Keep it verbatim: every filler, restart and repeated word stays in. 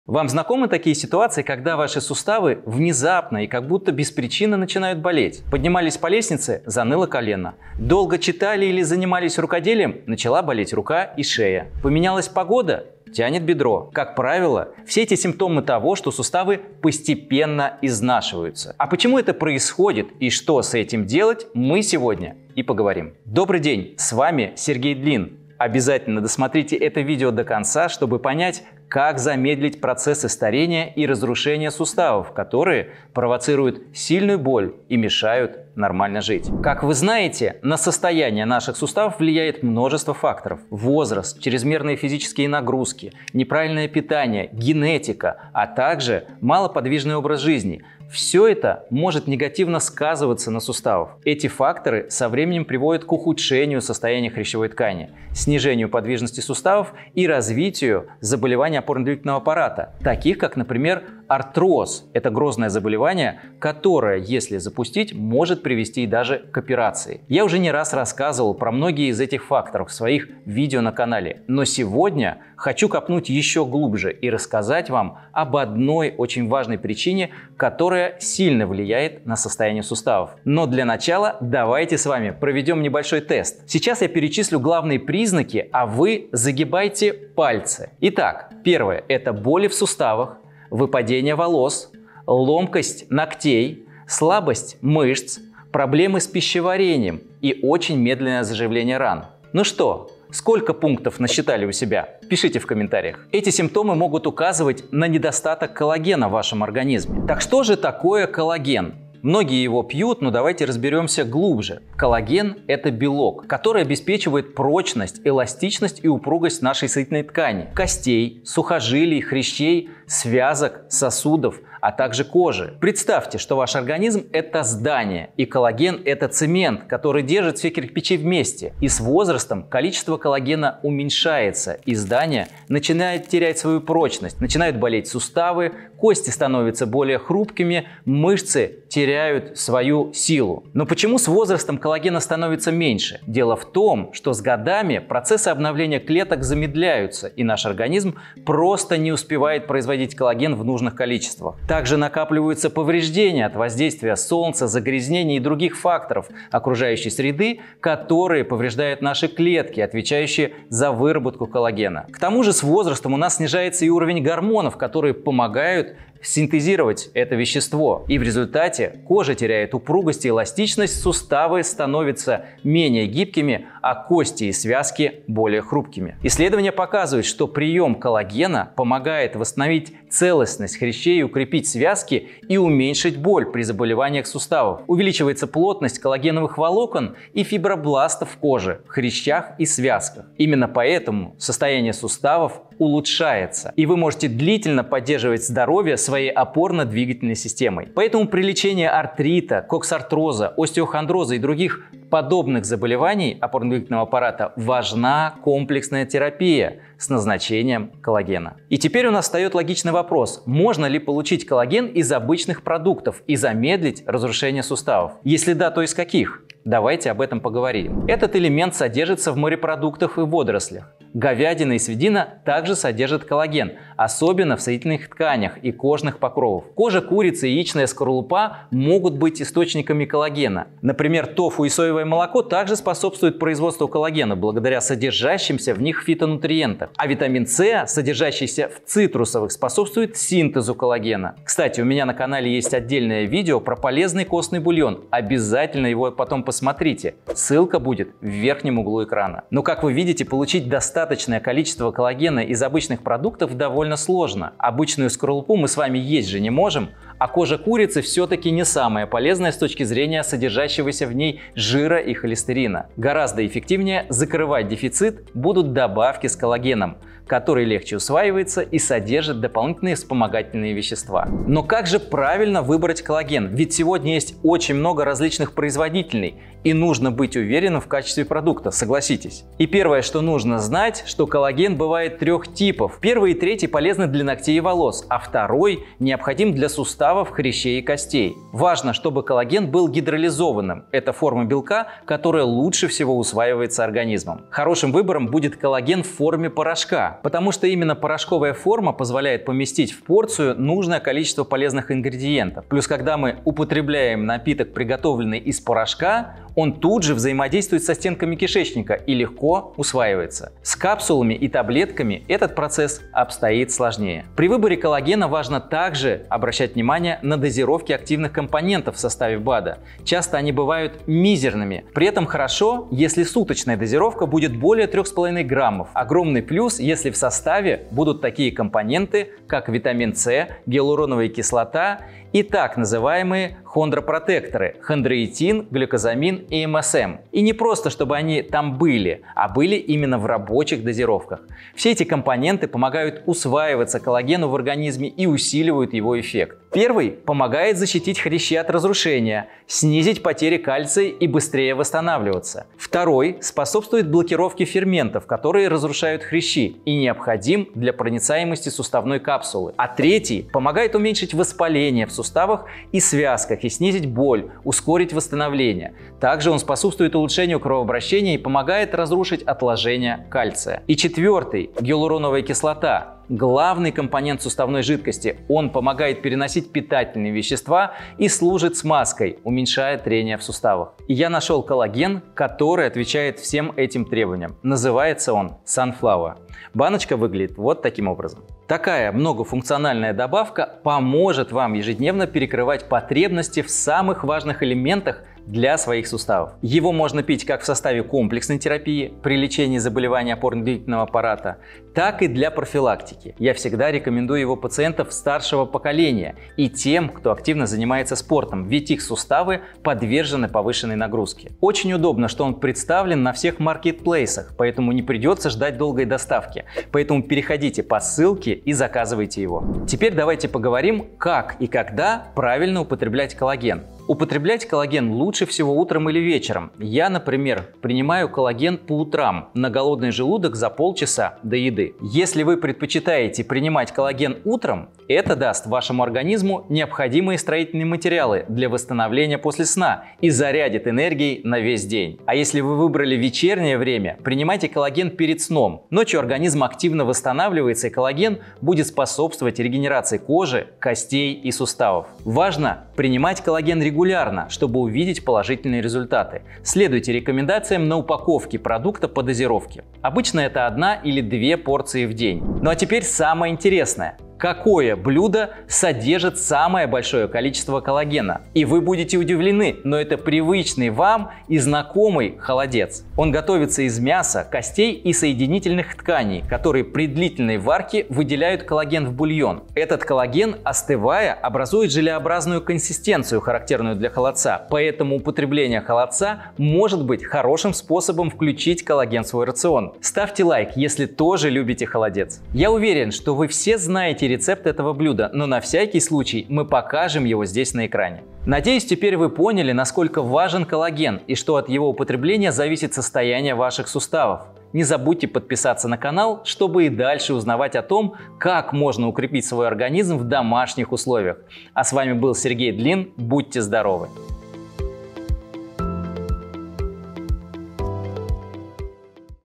Вам знакомы такие ситуации, когда ваши суставы внезапно и как будто без причины начинают болеть? Поднимались по лестнице – заныло колено. Долго читали или занимались рукоделием – начала болеть рука и шея. Поменялась погода – тянет бедро. Как правило, все эти симптомы того, что суставы постепенно изнашиваются. А почему это происходит и что с этим делать, мы сегодня и поговорим. Добрый день, с вами Сергей Длин. Обязательно досмотрите это видео до конца, чтобы понять, как замедлить процессы старения и разрушения суставов, которые провоцируют сильную боль и мешают нормально жить. Как вы знаете, на состояние наших суставов влияет множество факторов. Возраст, чрезмерные физические нагрузки, неправильное питание, генетика, а также малоподвижный образ жизни. Все это может негативно сказываться на суставах. Эти факторы со временем приводят к ухудшению состояния хрящевой ткани, снижению подвижности суставов и развитию заболеваний опорно-двигательного аппарата, таких как, например, артроз. Это грозное заболевание, которое, если запустить, может привести даже к операции. Я уже не раз рассказывал про многие из этих факторов в своих видео на канале, но сегодня хочу копнуть еще глубже и рассказать вам об одной очень важной причине, которая сильно влияет на состояние суставов. Но для начала давайте с вами проведем небольшой тест. Сейчас я перечислю главные признаки, а вы загибайте пальцы. Итак, первое – это боли в суставах, выпадение волос, ломкость ногтей, слабость мышц, проблемы с пищеварением и очень медленное заживление ран. Ну что, сколько пунктов насчитали у себя? Пишите в комментариях. Эти симптомы могут указывать на недостаток коллагена в вашем организме. Так что же такое коллаген? Многие его пьют, но давайте разберемся глубже. Коллаген – это белок, который обеспечивает прочность, эластичность и упругость нашей соединительной ткани, костей, сухожилий, хрящей, связок, сосудов, а также кожи. Представьте, что ваш организм – это здание, и коллаген – это цемент, который держит все кирпичи вместе. И с возрастом количество коллагена уменьшается, и здание начинает терять свою прочность, начинают болеть суставы, кости становятся более хрупкими, мышцы теряют свою силу. Но почему с возрастом коллагена становится меньше? Дело в том, что с годами процессы обновления клеток замедляются, и наш организм просто не успевает производить коллаген в нужных количествах. Также накапливаются повреждения от воздействия солнца, загрязнений и других факторов окружающей среды, которые повреждают наши клетки, отвечающие за выработку коллагена. К тому же с возрастом у нас снижается и уровень гормонов, которые помогают синтезировать это вещество. И в результате кожа теряет упругость и эластичность, суставы становятся менее гибкими, а кости и связки более хрупкими. Исследования показывают, что прием коллагена помогает восстановить целостность хрящей, укрепить связки и уменьшить боль при заболеваниях суставов. Увеличивается плотность коллагеновых волокон и фибробластов в коже, хрящах и связках. Именно поэтому состояние суставов улучшается, и вы можете длительно поддерживать здоровье своей опорно-двигательной системой. Поэтому при лечении артрита, коксартроза, остеохондроза и других подобных заболеваний опорно-двигательного аппарата важна комплексная терапия с назначением коллагена. И теперь у нас встает логичный вопрос: можно ли получить коллаген из обычных продуктов и замедлить разрушение суставов? Если да, то из каких? Давайте об этом поговорим. Этот элемент содержится в морепродуктах и водорослях. Говядина и свинина также содержат коллаген, особенно в соединительных тканях и кожных покровах. Кожа курицы и яичная скорлупа могут быть источниками коллагена. Например, тофу и соевое молоко также способствуют производству коллагена благодаря содержащимся в них фитонутриентам. А витамин С, содержащийся в цитрусовых, способствует синтезу коллагена. Кстати, у меня на канале есть отдельное видео про полезный костный бульон. Обязательно его потом посмотрите. Ссылка будет в верхнем углу экрана. Но, как вы видите, получить достаточно Достаточное количество коллагена из обычных продуктов довольно сложно. Обычную скорлупу мы с вами есть же не можем, а кожа курицы все-таки не самая полезная с точки зрения содержащегося в ней жира и холестерина. Гораздо эффективнее закрывать дефицит будут добавки с коллагеном, который легче усваивается и содержит дополнительные вспомогательные вещества. Но как же правильно выбрать коллаген? Ведь сегодня есть очень много различных производителей, и нужно быть уверенным в качестве продукта, согласитесь. И первое, что нужно знать, что коллаген бывает трех типов. Первый и третий полезны для ногтей и волос, а второй необходим для суставов, хрящей и костей. Важно, чтобы коллаген был гидролизованным. Это форма белка, которая лучше всего усваивается организмом. Хорошим выбором будет коллаген в форме порошка. потому что именно порошковая форма позволяет поместить в порцию нужное количество полезных ингредиентов. Плюс, когда мы употребляем напиток, приготовленный из порошка, он тут же взаимодействует со стенками кишечника и легко усваивается. С капсулами и таблетками этот процесс обстоит сложнее. При выборе коллагена важно также обращать внимание на дозировки активных компонентов в составе БАДа. Часто они бывают мизерными. При этом хорошо, если суточная дозировка будет более трёх с половиной граммов. Огромный плюс, если в составе будут такие компоненты, как витамин С, гиалуроновая кислота и так называемые хондропротекторы – хондроитин, глюкозамин и эм эс эм. И не просто, чтобы они там были, а были именно в рабочих дозировках. Все эти компоненты помогают усваиваться коллагену в организме и усиливают его эффект. Первый помогает защитить хрящи от разрушения, снизить потери кальция и быстрее восстанавливаться. Второй способствует блокировке ферментов, которые разрушают хрящи и необходим для проницаемости суставной капсулы. А третий помогает уменьшить воспаление в суставах и связках и снизить боль, ускорить восстановление. Также он способствует улучшению кровообращения и помогает разрушить отложения кальция. И четвертый – гиалуроновая кислота. Главный компонент суставной жидкости. Он помогает переносить питательные вещества и служит смазкой, уменьшая трение в суставах. И я нашел коллаген, который отвечает всем этим требованиям. Называется он Sunflower. Баночка выглядит вот таким образом. Такая многофункциональная добавка поможет вам ежедневно перекрывать потребности в самых важных элементах для своих суставов. Его можно пить как в составе комплексной терапии при лечении заболеваний опорно-двигательного аппарата, так и для профилактики. Я всегда рекомендую его пациентам старшего поколения и тем, кто активно занимается спортом, ведь их суставы подвержены повышенной нагрузке. Очень удобно, что он представлен на всех маркетплейсах, поэтому не придется ждать долгой доставки. Поэтому переходите по ссылке и заказывайте его. Теперь давайте поговорим, как и когда правильно употреблять коллаген. Употреблять коллаген лучше всего утром или вечером. Я, например, принимаю коллаген по утрам на голодный желудок за полчаса до еды. Если вы предпочитаете принимать коллаген утром, это даст вашему организму необходимые строительные материалы для восстановления после сна и зарядит энергией на весь день. А если вы выбрали вечернее время, принимайте коллаген перед сном. Ночью организм активно восстанавливается, и коллаген будет способствовать регенерации кожи, костей и суставов. Важно принимать коллаген регулярно. регулярно, чтобы увидеть положительные результаты. Следуйте рекомендациям на упаковке продукта по дозировке. Обычно это одна или две порции в день. Ну а теперь самое интересное. Какое блюдо содержит самое большое количество коллагена? И вы будете удивлены, но это привычный вам и знакомый холодец. Он готовится из мяса, костей и соединительных тканей, которые при длительной варке выделяют коллаген в бульон. Этот коллаген, остывая, образует желеобразную консистенцию, характерную для холодца, поэтому употребление холодца может быть хорошим способом включить коллаген в свой рацион. Ставьте лайк, если тоже любите холодец. Я уверен, что вы все знаете рецепт этого блюда, но на всякий случай мы покажем его здесь на экране. Надеюсь, теперь вы поняли, насколько важен коллаген и что от его употребления зависит состояние ваших суставов. Не забудьте подписаться на канал, чтобы и дальше узнавать о том, как можно укрепить свой организм в домашних условиях. А с вами был Сергей Длин. Будьте здоровы!